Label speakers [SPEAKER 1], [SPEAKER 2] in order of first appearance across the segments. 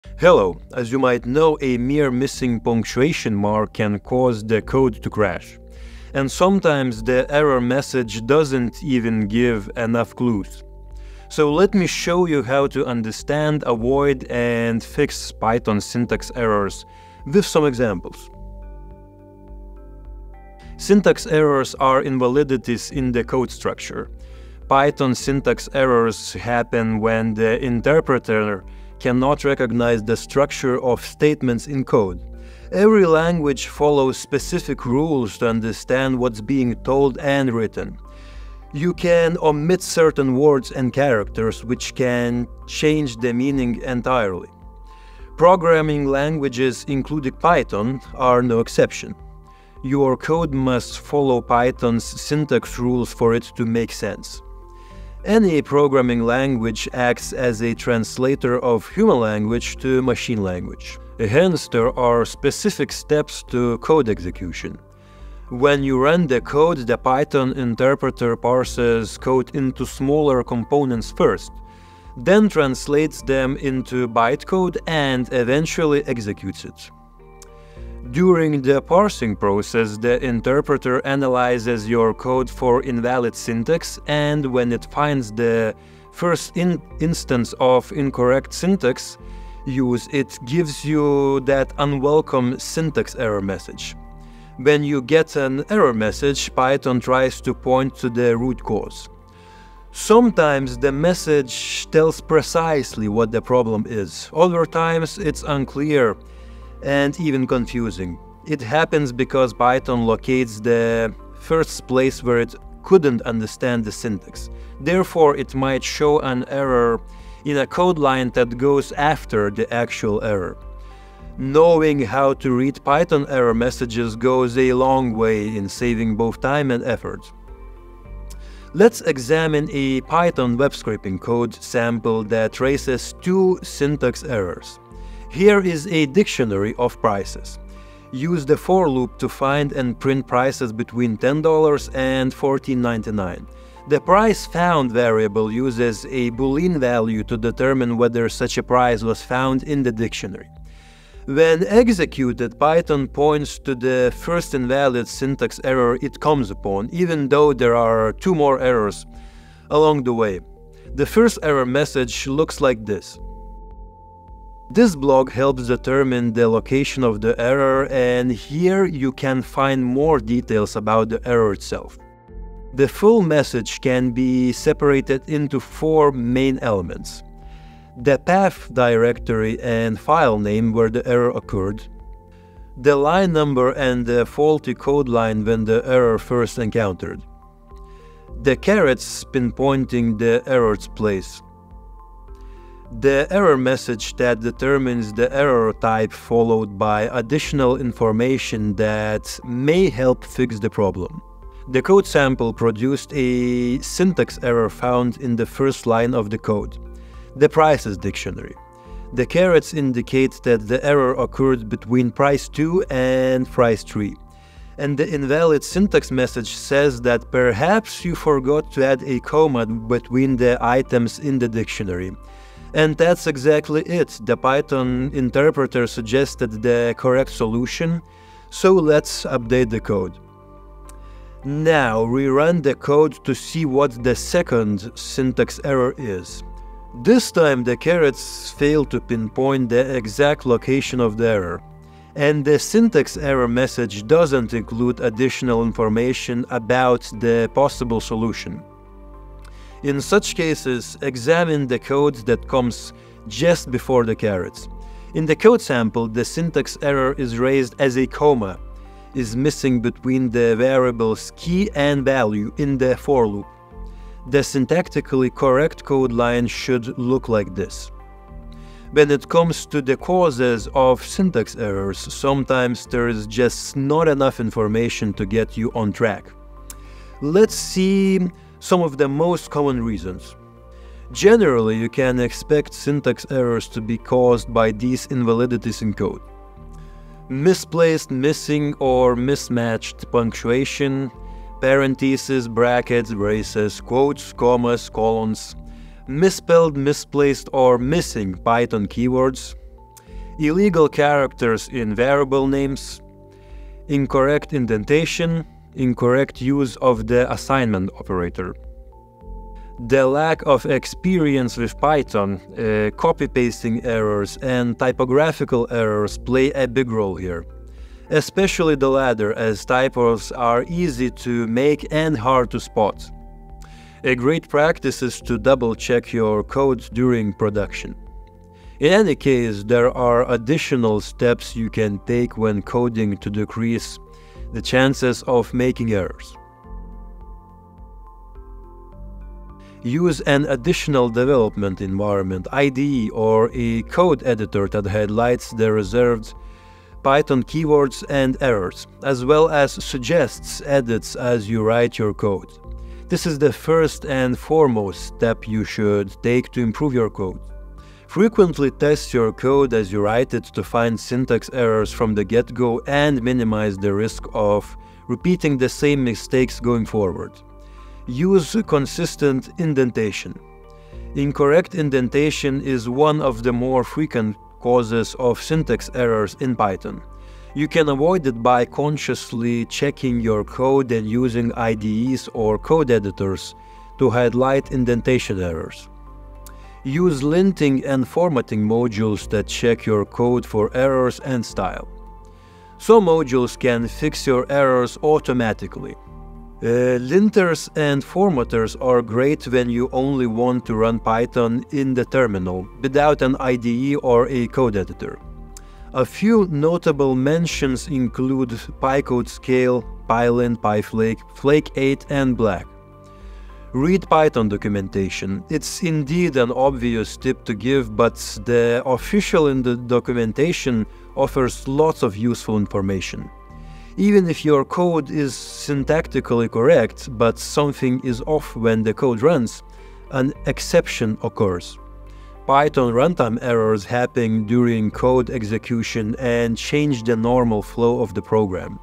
[SPEAKER 1] Hello, as you might know, a mere missing punctuation mark can cause the code to crash. And sometimes the error message doesn't even give enough clues. So let me show you how to understand, avoid, and fix Python syntax errors with some examples. Syntax errors are invalidities in the code structure. Python syntax errors happen when the interpreter cannot recognize the structure of statements in code. Every language follows specific rules to understand what's being told and written. You can omit certain words and characters, which can change the meaning entirely. Programming languages, including Python, are no exception. Your code must follow Python's syntax rules for it to make sense. Any programming language acts as a translator of human language to machine language. Hence, there are specific steps to code execution. When you run the code, the Python interpreter parses code into smaller components first, then translates them into bytecode and eventually executes it. During the parsing process, the interpreter analyzes your code for invalid syntax, and when it finds the first instance of incorrect syntax use, it gives you that unwelcome syntax error message. When you get an error message, Python tries to point to the root cause. Sometimes the message tells precisely what the problem is. Other times it's unclear and even confusing. It happens because Python locates the first place where it couldn't understand the syntax. Therefore, it might show an error in a code line that goes after the actual error. Knowing how to read Python error messages goes a long way in saving both time and effort. Let's examine a Python web scraping code sample that traces two syntax errors. Here is a dictionary of prices. Use the for loop to find and print prices between $10 and $14.99. The price found variable uses a Boolean value to determine whether such a price was found in the dictionary. When executed, Python points to the first invalid syntax error it comes upon, even though there are two more errors along the way. The first error message looks like this. This blog helps determine the location of the error, and here you can find more details about the error itself. The full message can be separated into four main elements: the path directory and file name where the error occurred, the line number and the faulty code line when the error first encountered, the carets pinpointing the error's place, the error message that determines the error type, followed by additional information that may help fix the problem. The code sample produced a syntax error found in the first line of the code, the prices dictionary. The carets indicate that the error occurred between price 2 and price 3. And the invalid syntax message says that perhaps you forgot to add a comma between the items in the dictionary. And that's exactly it. The Python interpreter suggested the correct solution, so let's update the code. Now rerun the code to see what the second syntax error is. This time the carets fail to pinpoint the exact location of the error, and the syntax error message doesn't include additional information about the possible solution. In such cases, examine the code that comes just before the carets. In the code sample, the syntax error is raised as a comma is missing between the variables key and value in the for loop. The syntactically correct code line should look like this. When it comes to the causes of syntax errors, sometimes there is just not enough information to get you on track. Let's see some of the most common reasons. Generally, you can expect syntax errors to be caused by these invalidities in code: misplaced, missing, or mismatched punctuation, parentheses, brackets, braces, quotes, commas, colons, misspelled, misplaced, or missing Python keywords, illegal characters in variable names, incorrect indentation, incorrect use of the assignment operator. The lack of experience with Python, copy-pasting errors and typographical errors play a big role here, especially the latter, as typos are easy to make and hard to spot. A great practice is to double-check your code during production. In any case, there are additional steps you can take when coding to decrease the chances of making errors. Use an additional development environment, IDE, or a code editor that highlights the reserved Python keywords and errors, as well as suggests edits as you write your code. This is the first and foremost step you should take to improve your code. Frequently test your code as you write it to find syntax errors from the get-go and minimize the risk of repeating the same mistakes going forward. Use consistent indentation. Incorrect indentation is one of the more frequent causes of syntax errors in Python. You can avoid it by consciously checking your code and using IDEs or code editors to highlight indentation errors. Use linting and formatting modules that check your code for errors and style. Some modules can fix your errors automatically. Linters and formatters are great when you only want to run Python in the terminal without an IDE or a code editor. A few notable mentions include PyCodescale, Pylint, PyFlake, Flake8, and Black. Read Python documentation. It's indeed an obvious tip to give, but the official documentation offers lots of useful information. Even if your code is syntactically correct, but something is off when the code runs, an exception occurs. Python runtime errors happen during code execution and change the normal flow of the program.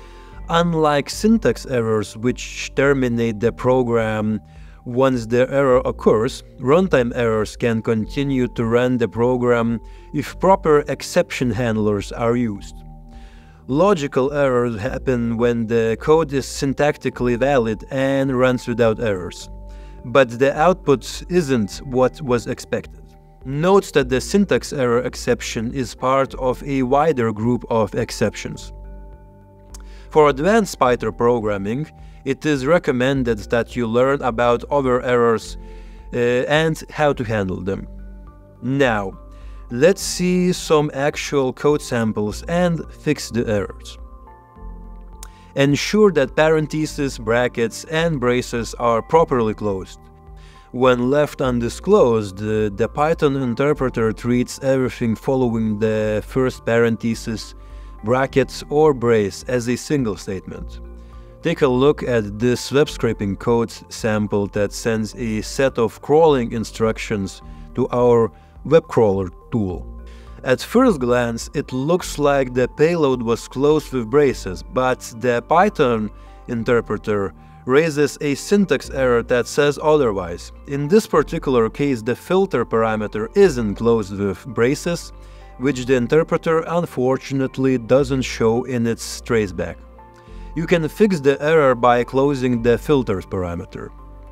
[SPEAKER 1] Unlike syntax errors, which terminate the program once the error occurs, runtime errors can continue to run the program if proper exception handlers are used. Logical errors happen when the code is syntactically valid and runs without errors, but the output isn't what was expected. Note that the syntax error exception is part of a wider group of exceptions. For advanced Python programming, it is recommended that you learn about other errors and how to handle them. Now, let's see some actual code samples and fix the errors. Ensure that parentheses, brackets, and braces are properly closed. When left undisclosed, the Python interpreter treats everything following the first parenthesis, brackets, or brace as a single statement. Take a look at this web scraping code sample that sends a set of crawling instructions to our web crawler tool. At first glance, it looks like the payload was closed with braces, but the Python interpreter raises a syntax error that says otherwise. In this particular case, the filter parameter isn't closed with braces, which the interpreter unfortunately doesn't show in its traceback. You can fix the error by closing the filters parameter.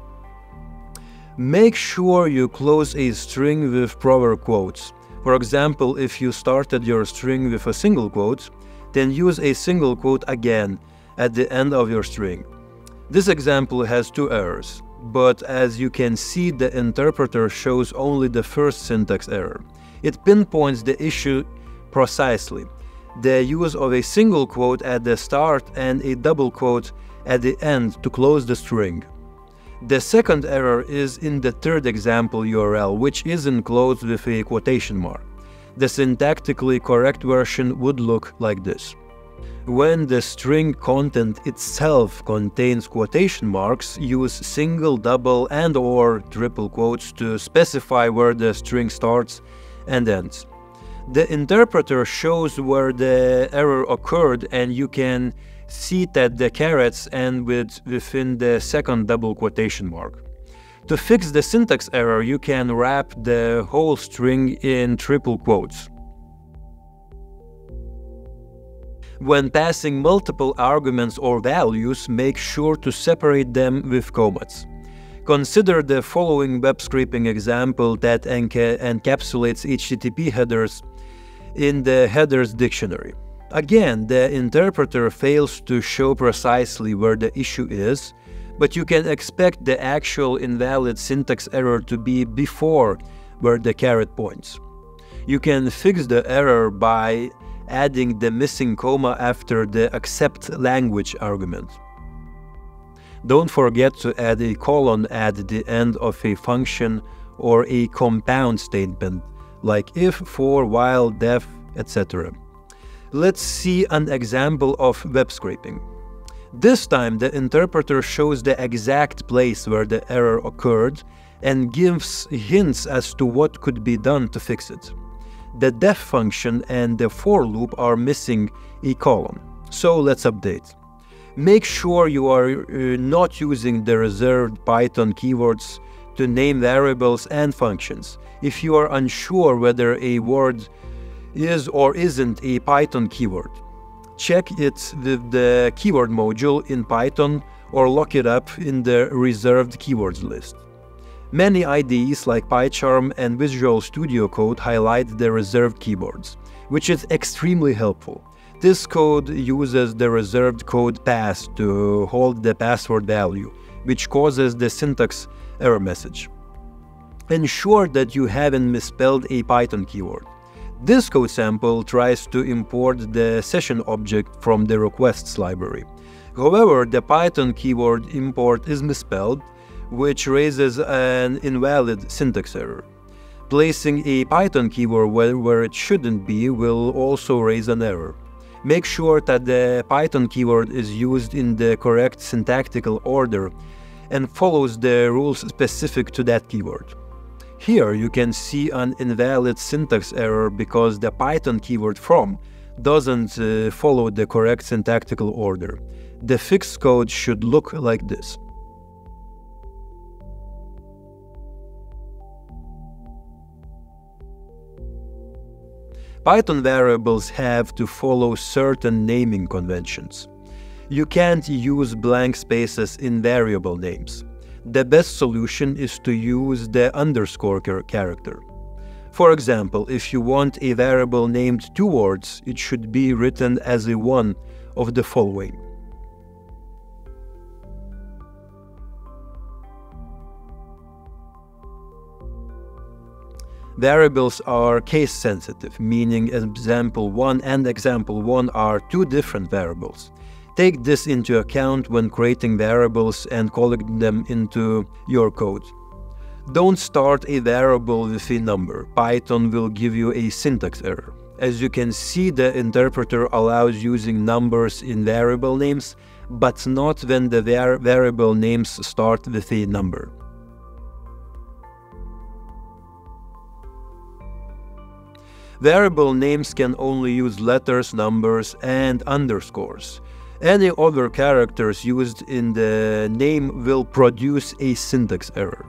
[SPEAKER 1] Make sure you close a string with proper quotes. For example, if you started your string with a single quote, then use a single quote again at the end of your string. This example has two errors, but as you can see, the interpreter shows only the first syntax error. It pinpoints the issue precisely: the use of a single quote at the start and a double quote at the end to close the string. The second error is in the third example URL, which isn't closed with a quotation mark. The syntactically correct version would look like this. When the string content itself contains quotation marks, use single, double, and/or triple quotes to specify where the string starts and ends. The interpreter shows where the error occurred, and you can see that the carets end within the second double quotation mark. To fix the syntax error, you can wrap the whole string in triple quotes. When passing multiple arguments or values, make sure to separate them with commas. Consider the following web scraping example that encapsulates HTTP headers in the headers dictionary. Again, the interpreter fails to show precisely where the issue is, but you can expect the actual invalid syntax error to be before where the caret points. You can fix the error by adding the missing comma after the accept language argument. Don't forget to add a colon at the end of a function or a compound statement, like if, for, while, def, etc. Let's see an example of web scraping. This time the interpreter shows the exact place where the error occurred and gives hints as to what could be done to fix it. The def function and the for loop are missing a colon, so let's update. Make sure you are not using the reserved Python keywords to name variables and functions. If you are unsure whether a word is or isn't a Python keyword, check it with the keyword module in Python or look it up in the reserved keywords list. Many IDEs like PyCharm and Visual Studio Code highlight the reserved keywords, which is extremely helpful. This code uses the reserved code pass to hold the password value, which causes the syntax error message. Ensure that you haven't misspelled a Python keyword. This code sample tries to import the session object from the requests library. However, the Python keyword import is misspelled, which raises an invalid syntax error. Placing a Python keyword where it shouldn't be will also raise an error. Make sure that the Python keyword is used in the correct syntactical order and follows the rules specific to that keyword. Here you can see an invalid syntax error because the Python keyword from doesn't follow the correct syntactical order. The fixed code should look like this. Python variables have to follow certain naming conventions. You can't use blank spaces in variable names. The best solution is to use the underscore character. For example, if you want a variable named 2 words, it should be written as a one of the following. Variables are case-sensitive, meaning example 1 and example 1 are two different variables. Take this into account when creating variables and calling them into your code. Don't start a variable with a number. Python will give you a syntax error. As you can see, the interpreter allows using numbers in variable names, but not when the variable names start with a number. Variable names can only use letters, numbers, and underscores. Any other characters used in the name will produce a syntax error.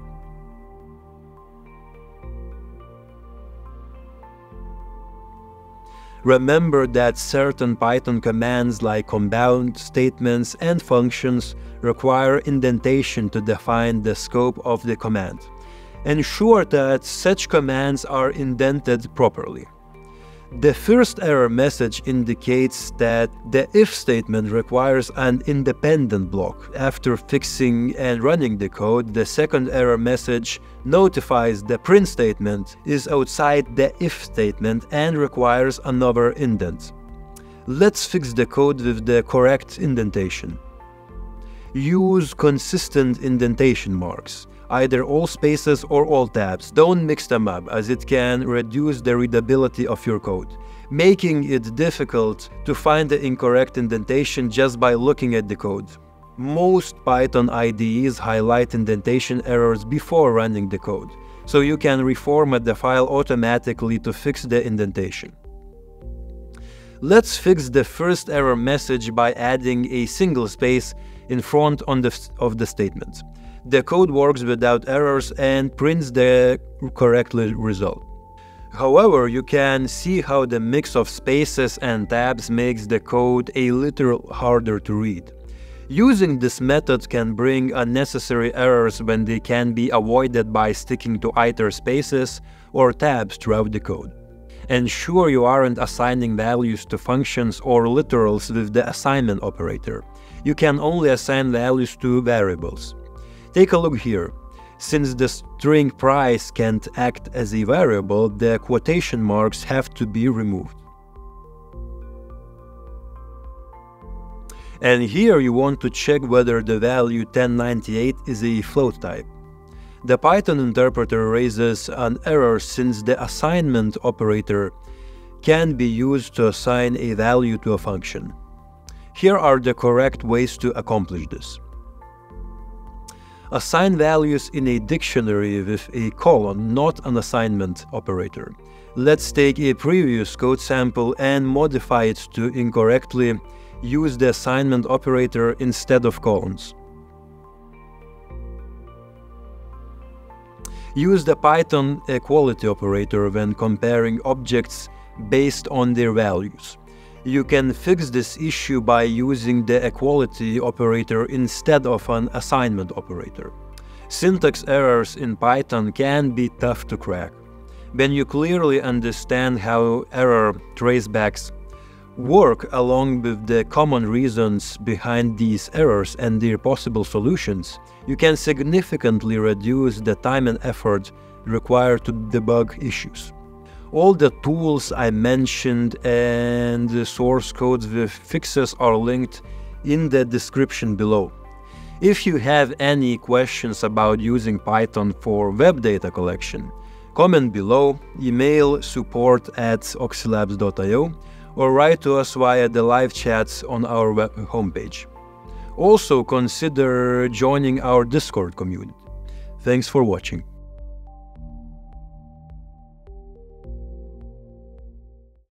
[SPEAKER 1] Remember that certain Python commands like compound statements and functions require indentation to define the scope of the command. Ensure that such commands are indented properly. The first error message indicates that the if statement requires an independent block. After fixing and running the code, the second error message notifies the print statement is outside the if statement and requires another indent. Let's fix the code with the correct indentation. Use consistent indentation marks, either all spaces or all tabs. Don't mix them up, as it can reduce the readability of your code, making it difficult to find the incorrect indentation just by looking at the code. Most Python IDEs highlight indentation errors before running the code, so you can reformat the file automatically to fix the indentation. Let's fix the first error message by adding a single space in front of the statement. The code works without errors and prints the correct result. However, you can see how the mix of spaces and tabs makes the code a little harder to read. Using this method can bring unnecessary errors when they can be avoided by sticking to either spaces or tabs throughout the code. Ensure you aren't assigning values to functions or literals with the assignment operator. You can only assign values to variables. Take a look here. Since the string price can't act as a variable, the quotation marks have to be removed. And here you want to check whether the value 1098 is a float type. The Python interpreter raises an error since the assignment operator can be used to assign a value to a function. Here are the correct ways to accomplish this. Assign values in a dictionary with a colon, not an assignment operator. Let's take a previous code sample and modify it to incorrectly use the assignment operator instead of colons. Use the Python equality operator when comparing objects based on their values. You can fix this issue by using the equality operator instead of an assignment operator. Syntax errors in Python can be tough to crack. When you clearly understand how error tracebacks work along with the common reasons behind these errors and their possible solutions, you can significantly reduce the time and effort required to debug issues. All the tools I mentioned and the source codes with fixes are linked in the description below. If you have any questions about using Python for web data collection, comment below, email support@oxylabs.io, or write to us via the live chats on our homepage. Also consider joining our Discord community. Thanks for watching.